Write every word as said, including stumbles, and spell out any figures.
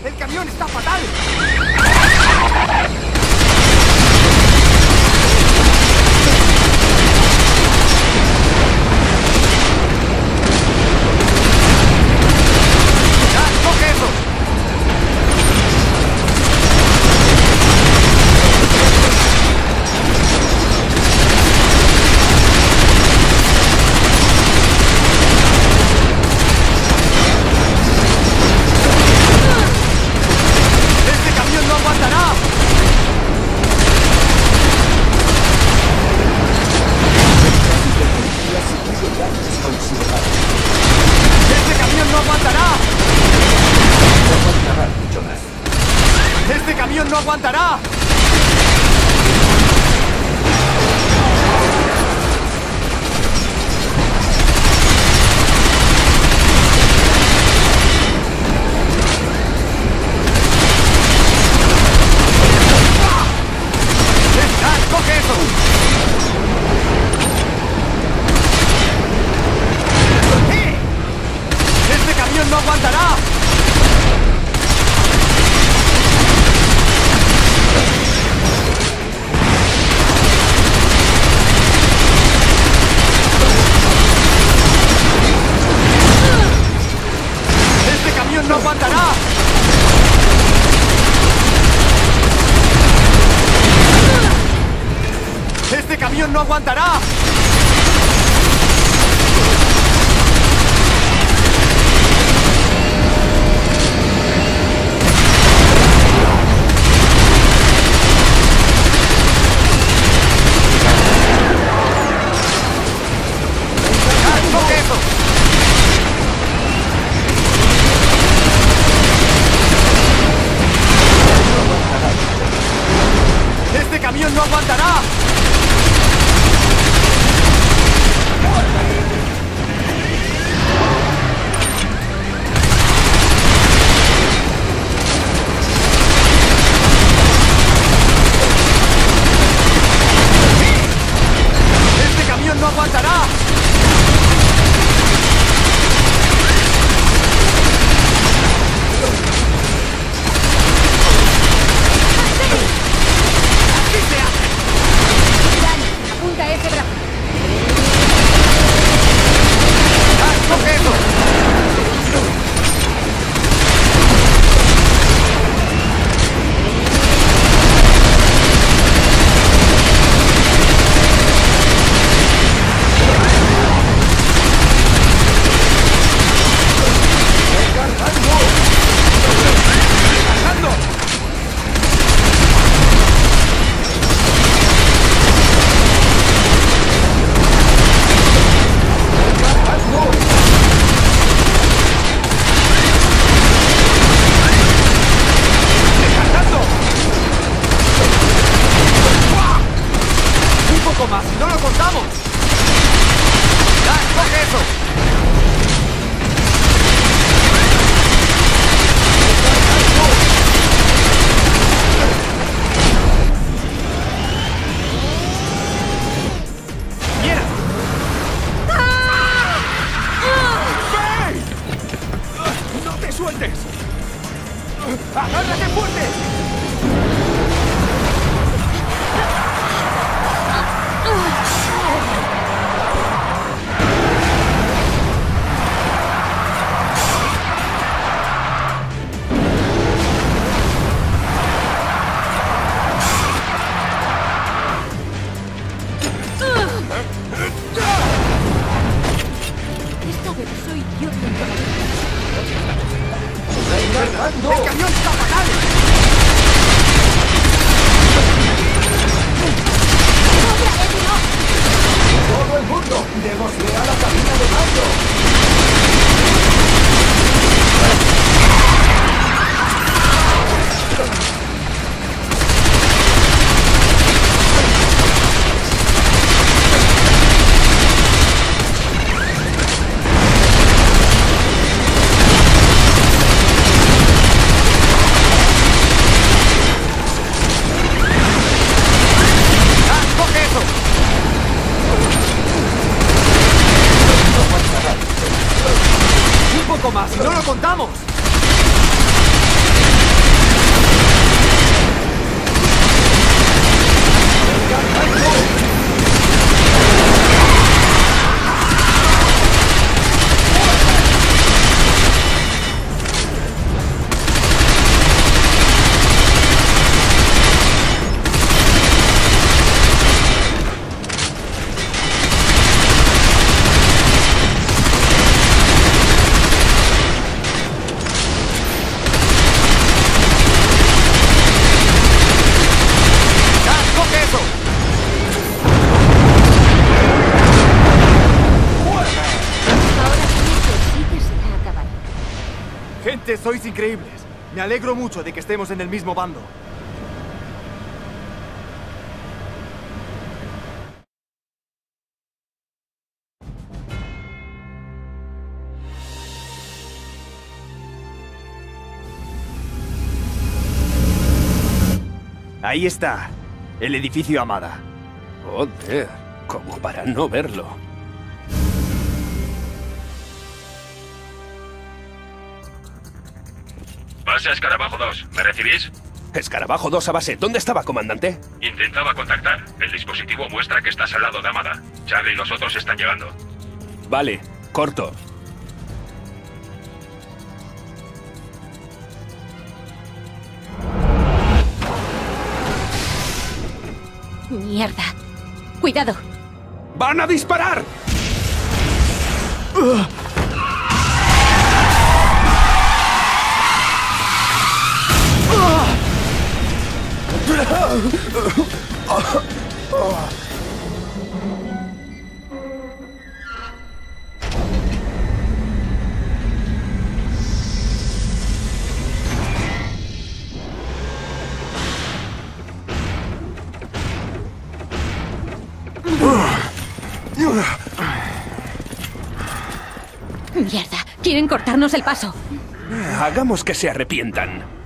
¡El camión está fatal! ¡Ya, coge eso! ¡No aguantará! ¡Coge eso! ¿Qué? ¡Este camión no aguantará! ¡No aguantará! ¡Este camión no aguantará! ¡Coge eso! ¡Este camión no aguantará! ¡Este camión no aguantará! ¡Si no lo contamos! ¡Ya, coge eso! ¡Mira! ¡Ven! ¡No te sueltes! ¡Agárrate fuerte! ¡El camión está fatal! ¡Todo el mundo! ¡Démosle a la cabina de mando! Realmente sois increíbles. Me alegro mucho de que estemos en el mismo bando. Ahí está, el edificio Amada. Joder, como para no verlo. Base a Escarabajo dos, ¿me recibís? Escarabajo dos a base. ¿Dónde estaba, comandante? Intentaba contactar. El dispositivo muestra que estás al lado de Amada. Charlie y los otros están llegando. Vale, corto. Mierda. Cuidado. ¡Van a disparar! Mierda. Quieren cortarnos el paso. Hagamos que se arrepientan.